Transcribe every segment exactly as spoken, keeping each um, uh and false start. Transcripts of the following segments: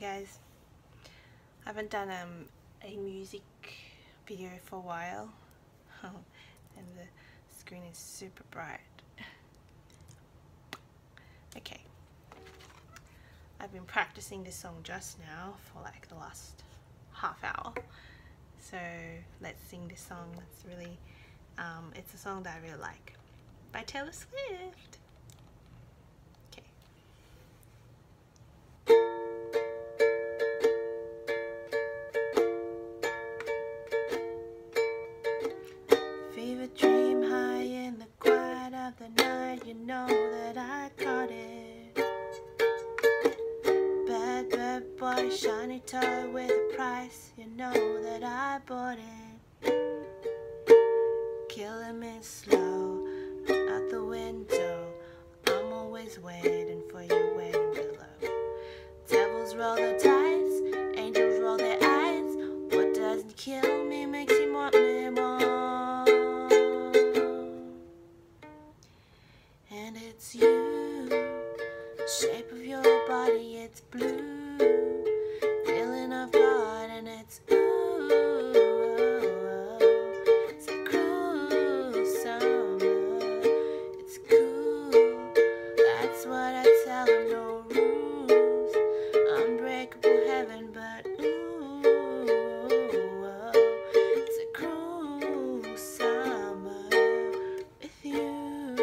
guys, I haven't done um, a music video for a while and the screen is super bright. Okay, I've been practicing this song just now for like the last half hour, so let's sing this song. It's really um, it's a song that I really like by Taylor Swift. Fever dream high in the quiet of the night, you know that I caught it. Bad, bad boy, shiny toy with a price, you know that I bought it. Killing me slow, out the window, I'm always waiting for you, waiting below. Devils roll their dice, angels roll their eyes, what doesn't kill me makes you want me more. And it's you, the shape of your body, it's blue, feeling of God, and it's ooh, it's a cruel summer, it's cool, that's what I tell them, no rules, unbreakable heaven, but ooh, it's a cruel summer with you.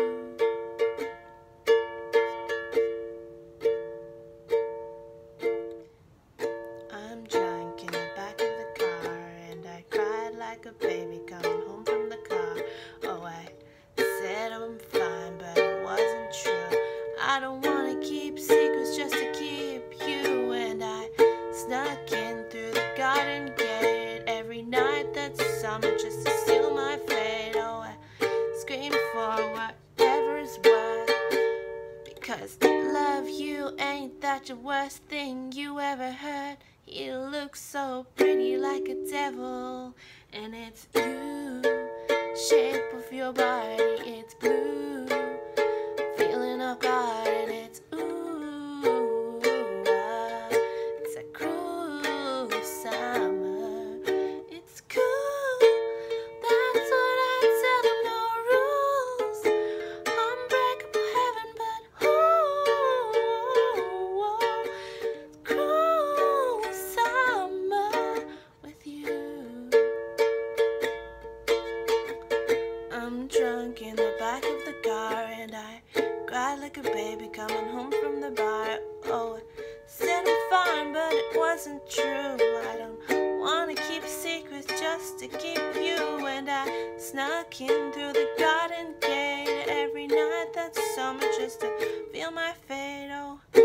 I'm drunk in the back of the car, and I cried like a baby coming home from the car. Oh, I said I'm fine, but it wasn't true. I don't want to keep secrets just to keep you. And I snuck in through the garden gate every night that's summer just to steal my fate. Oh, I scream for whatever is worth, because to love you ain't that the worst thing you ever heard. You look so pretty like a devil, and it's you, shape of your body, it's blue, feeling of God, and it's ooh, it's a cruel summer, it's cool, that's what I tell them, no rules, unbreakable heaven, but ooh, it's cruel summer with you. I'm drunk in the back of the car, and I cried like a baby coming home from the bar. Oh, I said I'm fine, but it wasn't true. I don't want to keep secrets just to keep you. And I snuck in through the garden gate every night that summer just to feel my fate. Oh,